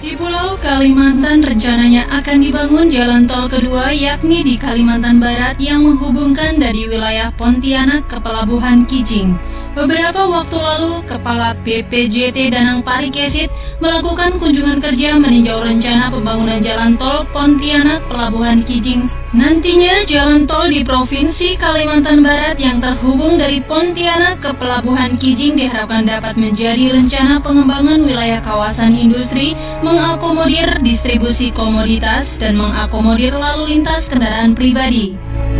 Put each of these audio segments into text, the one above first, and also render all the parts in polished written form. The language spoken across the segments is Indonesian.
Di Pulau Kalimantan rencananya akan dibangun jalan tol kedua, yakni di Kalimantan Barat yang menghubungkan dari wilayah Pontianak ke Pelabuhan Kijing. Beberapa waktu lalu, Kepala BPJT Danang Parikesit melakukan kunjungan kerja meninjau rencana pembangunan jalan tol Pontianak Pelabuhan Kijing. Nantinya jalan tol di Provinsi Kalimantan Barat yang terhubung dari Pontianak ke Pelabuhan Kijing diharapkan dapat menjadi rencana pengembangan wilayah kawasan industri, mengakomodir distribusi komoditas, dan mengakomodir lalu lintas kendaraan pribadi.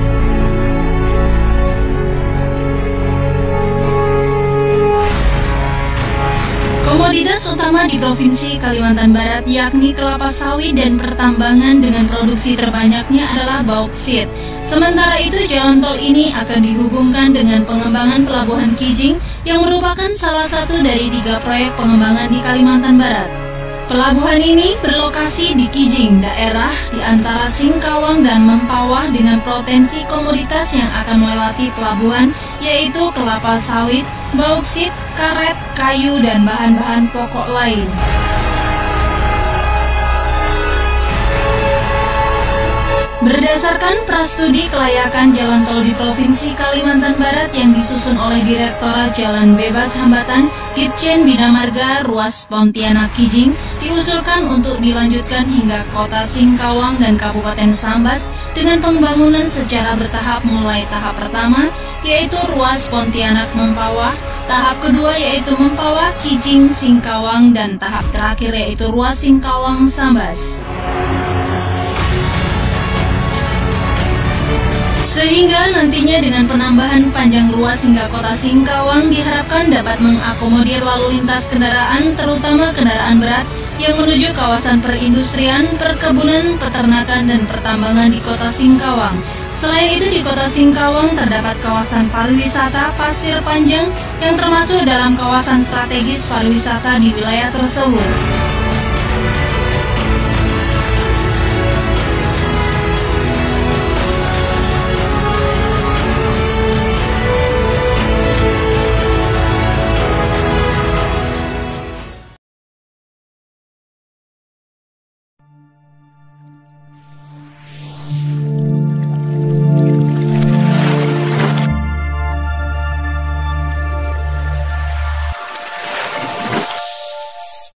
Komoditas utama di Provinsi Kalimantan Barat yakni kelapa sawit dan pertambangan dengan produksi terbanyaknya adalah bauksit. Sementara itu jalan tol ini akan dihubungkan dengan pengembangan Pelabuhan Kijing yang merupakan salah satu dari 3 proyek pengembangan di Kalimantan Barat. Pelabuhan ini berlokasi di Kijing, daerah di antara Singkawang dan Mempawah dengan potensi komoditas yang akan melewati pelabuhan yaitu kelapa sawit, bauksit, karet, kayu, dan bahan-bahan pokok lain. Berdasarkan prastudi kelayakan jalan tol di Provinsi Kalimantan Barat yang disusun oleh Direktorat Jalan Bebas Hambatan Ditjen Bina Marga Ruas Pontianak Kijing, diusulkan untuk dilanjutkan hingga Kota Singkawang dan Kabupaten Sambas dengan pembangunan secara bertahap, mulai tahap pertama yaitu Ruas Pontianak Mempawah, tahap kedua yaitu Mempawah Kijing Singkawang, dan tahap terakhir yaitu Ruas Singkawang Sambas. Sehingga nantinya dengan penambahan panjang ruas hingga Kota Singkawang diharapkan dapat mengakomodir lalu lintas kendaraan, terutama kendaraan berat yang menuju kawasan perindustrian, perkebunan, peternakan, dan pertambangan di Kota Singkawang. Selain itu di Kota Singkawang terdapat kawasan pariwisata Pasir Panjang yang termasuk dalam kawasan strategis pariwisata di wilayah tersebut.